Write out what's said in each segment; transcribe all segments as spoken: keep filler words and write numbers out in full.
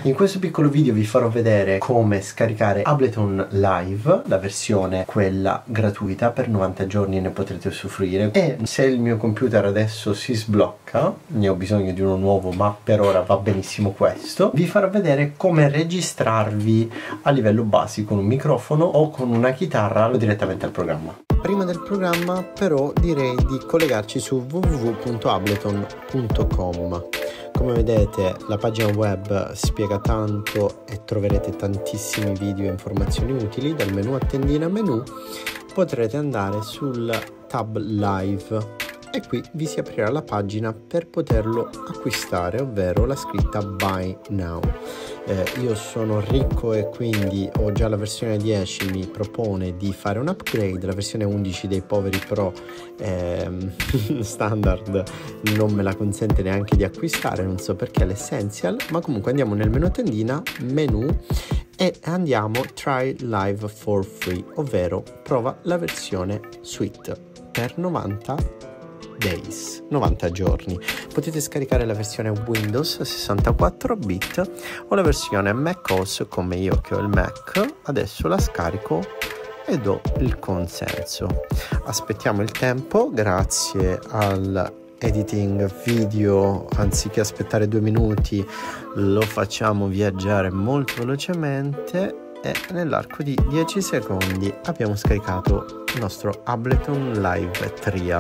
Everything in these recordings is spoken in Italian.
In questo piccolo video vi farò vedere come scaricare Ableton Live, la versione quella gratuita, per novanta giorni ne potrete usufruire. E se il mio computer adesso si sblocca, ne ho bisogno di uno nuovo ma per ora va benissimo questo, vi farò vedere come registrarvi a livello basico con un microfono o con una chitarra o direttamente al programma. Prima del programma però direi di collegarci su w w w punto ableton punto com. Come vedete la pagina web spiega tanto e troverete tantissimi video e informazioni utili. Dal menu a tendina menu potrete andare sul tab live e qui vi si aprirà la pagina per poterlo acquistare, ovvero la scritta buy now. Eh, io sono ricco e quindi ho già la versione dieci, mi propone di fare un upgrade. La versione undici dei poveri pro ehm, standard non me la consente neanche di acquistare, non so perché, l'essential, ma comunque andiamo nel menu tendina menu e andiamo try live for free, ovvero prova la versione suite per novanta days, novanta giorni. Potete scaricare la versione Windows sessantaquattro bit o la versione macOS, come io che ho il Mac. Adesso la scarico e do il consenso. Aspettiamo il tempo. Grazie al editing video, anziché aspettare due minuti lo facciamo viaggiare molto velocemente e nell'arco di dieci secondi abbiamo scaricato il nostro Ableton Live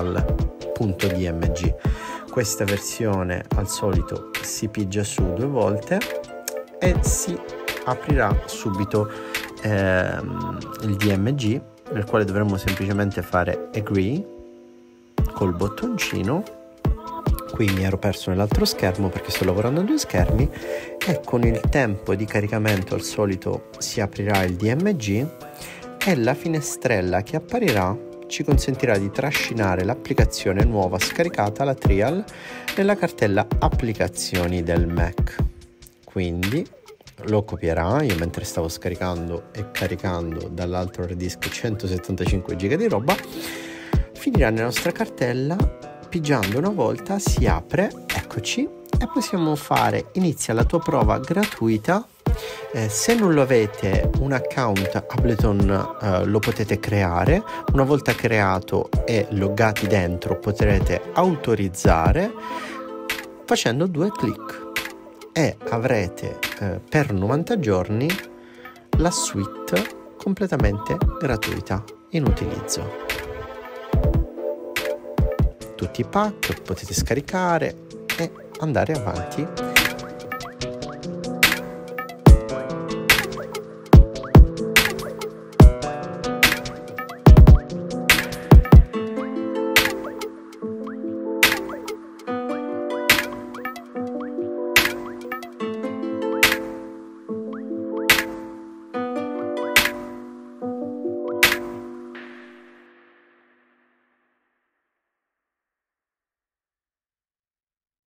Trial.dmg. Questa versione al solito si pigia su due volte e si aprirà subito ehm, il D M G, nel quale dovremo semplicemente fare agree col bottoncino. Qui mi ero perso nell'altro schermo perché sto lavorando a due schermi, e con il tempo di caricamento al solito si aprirà il D M G e la finestrella che apparirà ci consentirà di trascinare l'applicazione nuova scaricata, la trial, nella cartella applicazioni del Mac. Quindi lo copierà. Io mentre stavo scaricando e caricando dall'altro hard disk centosettantacinque giga di roba, finirà nella nostra cartella, pigiando una volta si apre, eccoci, e possiamo fare inizia la tua prova gratuita. Eh, se non lo avete un account Ableton eh, lo potete creare. Una volta creato e loggati dentro potrete autorizzare facendo due clic e avrete eh, per novanta giorni la suite completamente gratuita in utilizzo. Tutti i pack potete scaricare e andare avanti